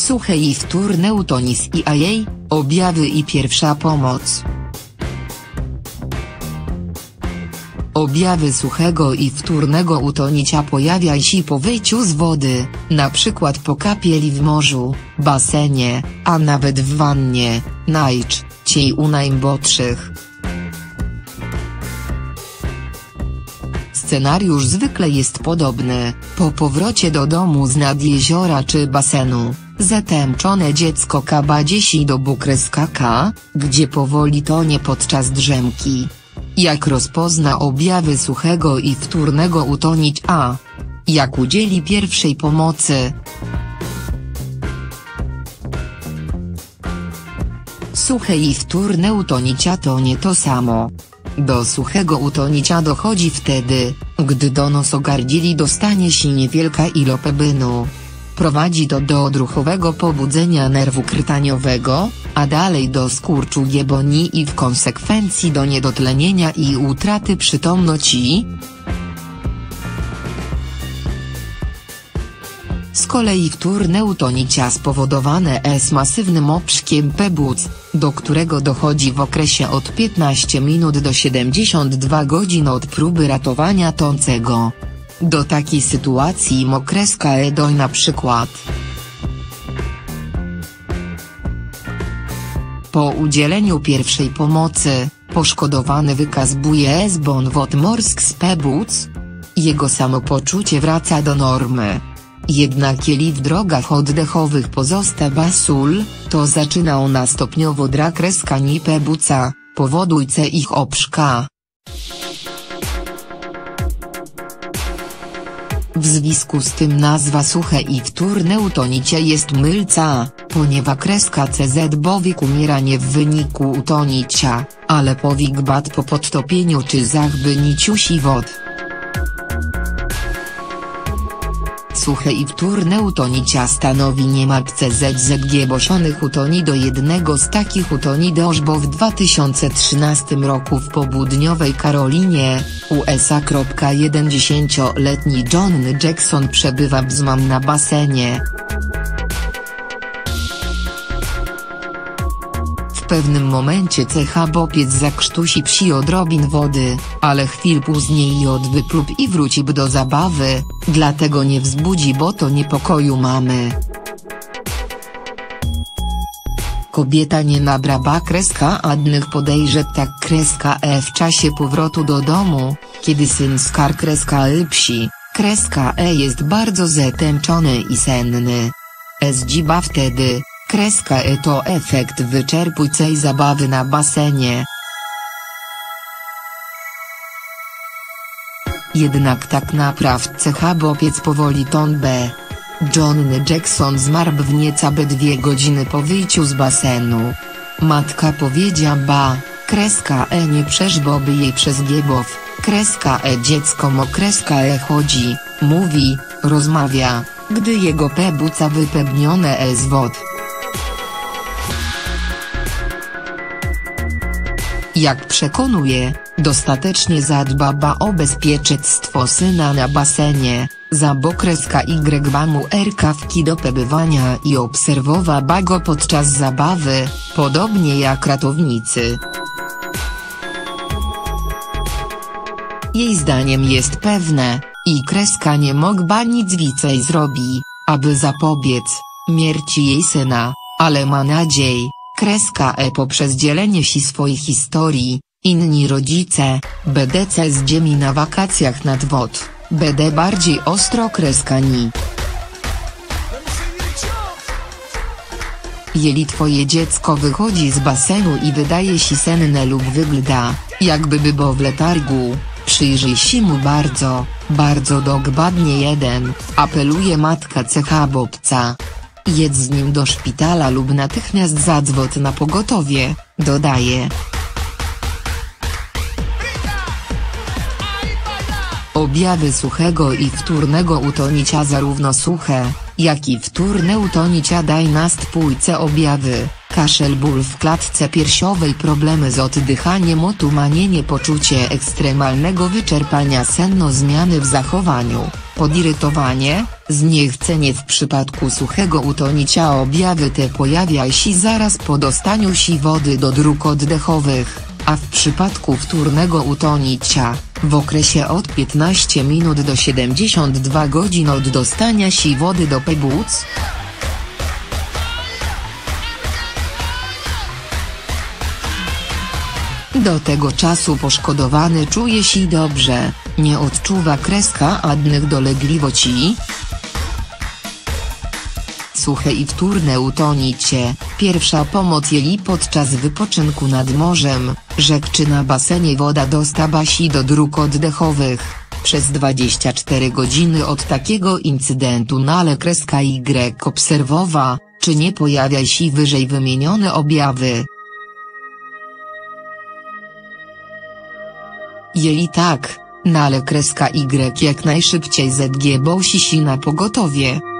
Suche i wtórne utonis i jej, objawy i pierwsza pomoc. Objawy suchego i wtórnego utonicia pojawiają się po wyjściu z wody, np. po kąpieli w morzu, basenie, a nawet w wannie, najczęściej u najmłodszych. Scenariusz zwykle jest podobny: po powrocie do domu z nad jeziora czy basenu, zatęczone dziecko kładzie się do bukreska, gdzie powoli tonie podczas drzemki. Jak rozpozna objawy suchego i wtórnego utonicia? Jak udzieli pierwszej pomocy? Suche i wtórne utonicia to nie to samo. Do suchego utonicia dochodzi wtedy, gdy do nosogardzieli dostanie się niewielka ilość płynu. Prowadzi to do odruchowego pobudzenia nerwu krtaniowego, a dalej do skurczu jeboni i w konsekwencji do niedotlenienia i utraty przytomności. Z kolei wtórne utonicia spowodowane jest masywnym oprzkiem płuc, do którego dochodzi w okresie od 15 minut do 72 godzin od próby ratowania tonącego. Do takiej sytuacji mokreska dojdzie na przykład po udzieleniu pierwszej pomocy. Poszkodowany wykazuje zbon wód morskich z płuc. Jego samopoczucie wraca do normy. Jednak jeżeli w drogach oddechowych pozostaje sól, to zaczyna ona stopniowo drapać płuca, powodując ich oprzka. W związku z tym nazwa suche i wtórne utonicie jest myląca, ponieważ kreska CZ bowiem umiera nie w wyniku utonicia, ale powiek bad po podtopieniu czy zachbyniciu si wod. Suche i wtórne utonicia stanowi niemal CZZG boszonych utoni do jednego z takich utoni doszło w 2013 roku w południowej Karolinie, USA. 10-letni Johnny Jackson przebywa na basenie. W pewnym momencie bopiec zakrztusi psi odrobin wody, ale chwil później wyplup i wróci do zabawy, dlatego nie wzbudzi bo to niepokoju mamy. Kobieta nie nabrała kreska adnych podejrze tak kreska w czasie powrotu do domu, kiedy syn skar kreska psi, kreska jest bardzo zatęczony i senny. Zdziba wtedy. Kreska to efekt wyczerpującej zabawy na basenie. Jednak tak naprawdę bopiec powoli tonbe. Johnny Jackson zmarł w niecałe 2 godziny po wyjściu z basenu. Matka powiedziała, kreska nie przeżłoby jej przez giebow, kreska dziecko kreska chodzi, mówi, rozmawia, gdy jego płuca wypełnione z wod. Jak przekonuje, dostatecznie zadbała o bezpieczeństwo syna na basenie, za bo kreska Y mu rkawki do przebywania i obserwowała go podczas zabawy, podobnie jak ratownicy. Jej zdaniem jest pewne, i kreska nie mogła nic więcej zrobić, aby zapobiec śmierci jej syna, ale ma nadzieję. Kreska poprzez dzielenie się swojej historii, inni rodzice, BDC z ziemi na wakacjach nad wod, BD bardziej ostro kreskani. Jeżeli twoje dziecko wychodzi z basenu i wydaje się senne lub wygląda, jakby było w letargu, przyjrzyj się mu bardzo, bardzo dokładnie. Apeluje matka bobca. Jedź z nim do szpitala lub natychmiast zadzwoń na pogotowie, dodaje. Objawy suchego i wtórnego utonicia. Zarówno suche, jak i wtórne utonicia dają następujące objawy: kaszel, ból w klatce piersiowej, problemy z oddychaniem, otumanienie, poczucie ekstremalnego wyczerpania, senno, zmiany w zachowaniu, podirytowanie, zniechcenie. W przypadku suchego utonięcia objawy te pojawia się zaraz po dostaniu się wody do dróg oddechowych, a w przypadku wtórnego utonięcia, w okresie od 15 minut do 72 godzin od dostania się wody do płuc. Do tego czasu poszkodowany czuje się dobrze, nie odczuwa żadnych dolegliwości. Suche i wtórne utonięcie, pierwsza pomoc jeli podczas wypoczynku nad morzem, rzek czy na basenie. Woda dostała się do dróg oddechowych. Przez 24 godziny od takiego incydentu nale Y obserwowa, czy nie pojawia się wyżej wymienione objawy. Jeli tak, nale Y jak najszybciej zgłosi się na pogotowie.